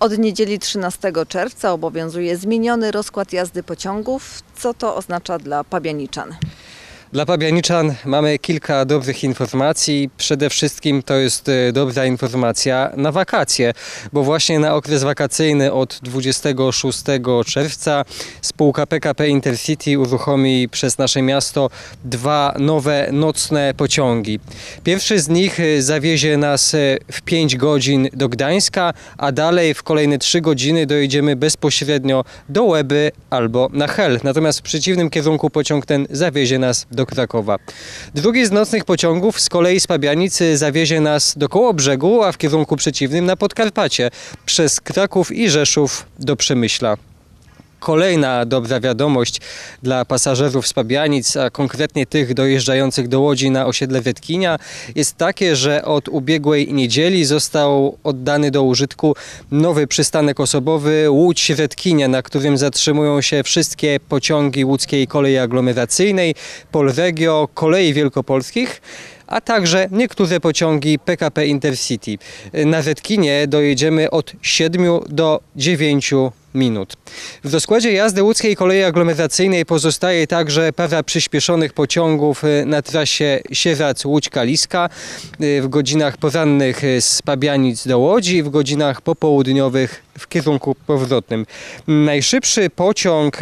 Od niedzieli 13 czerwca obowiązuje zmieniony rozkład jazdy pociągów. Co to oznacza dla pabianiczan? Dla pabianiczan mamy kilka dobrych informacji. Przede wszystkim to jest dobra informacja na wakacje, bo właśnie na okres wakacyjny od 26 czerwca spółka PKP Intercity uruchomi przez nasze miasto dwa nowe nocne pociągi. Pierwszy z nich zawiezie nas w 5 godzin do Gdańska, a dalej w kolejne 3 godziny dojedziemy bezpośrednio do Łeby albo na Hel. Natomiast w przeciwnym kierunku pociąg ten zawiezie nas do Krakowa. Drugi z nocnych pociągów z kolei z Pabianicy zawiezie nas do Kołobrzegu, a w kierunku przeciwnym na Podkarpacie przez Kraków i Rzeszów do Przemyśla. Kolejna dobra wiadomość dla pasażerów z Pabianic, a konkretnie tych dojeżdżających do Łodzi na osiedle Wetkinia, jest takie, że od ubiegłej niedzieli został oddany do użytku nowy przystanek osobowy Łódź-Wetkinia, na którym zatrzymują się wszystkie pociągi łódzkiej kolei aglomeracyjnej, Polregio, Kolei Wielkopolskich, a także niektóre pociągi PKP Intercity. Na Wetkinie dojedziemy od 7 do 9 minut. W rozkładzie jazdy łódzkiej kolei aglomeracyjnej pozostaje także para przyspieszonych pociągów na trasie Sieradz-Łódź-Kaliska w godzinach porannych z Pabianic do Łodzi i w godzinach popołudniowych w kierunku powrotnym. Najszybszy pociąg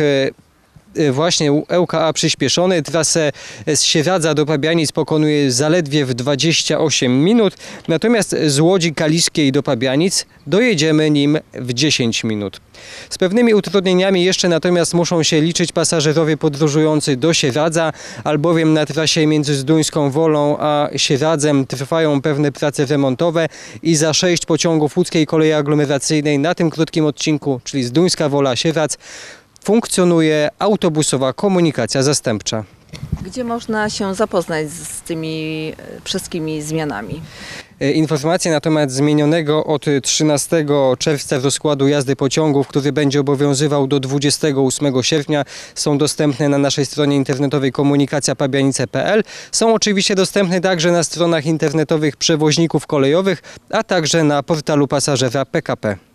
właśnie ŁKA przyspieszony trasę z Sieradza do Pabianic pokonuje zaledwie w 28 minut, natomiast z Łodzi Kaliskiej do Pabianic dojedziemy nim w 10 minut. Z pewnymi utrudnieniami jeszcze natomiast muszą się liczyć pasażerowie podróżujący do Sieradza, albowiem na trasie między Zduńską Wolą a Sieradzem trwają pewne prace remontowe i za 6 pociągów łódzkiej kolei aglomeracyjnej na tym krótkim odcinku, czyli Zduńska Wola-Sieradz, funkcjonuje autobusowa komunikacja zastępcza. Gdzie można się zapoznać z tymi wszystkimi zmianami? Informacje na temat zmienionego od 13 czerwca rozkładu jazdy pociągów, który będzie obowiązywał do 28 sierpnia, są dostępne na naszej stronie internetowej komunikacjapabianice.pl. Są oczywiście dostępne także na stronach internetowych przewoźników kolejowych, a także na portalu pasażera PKP.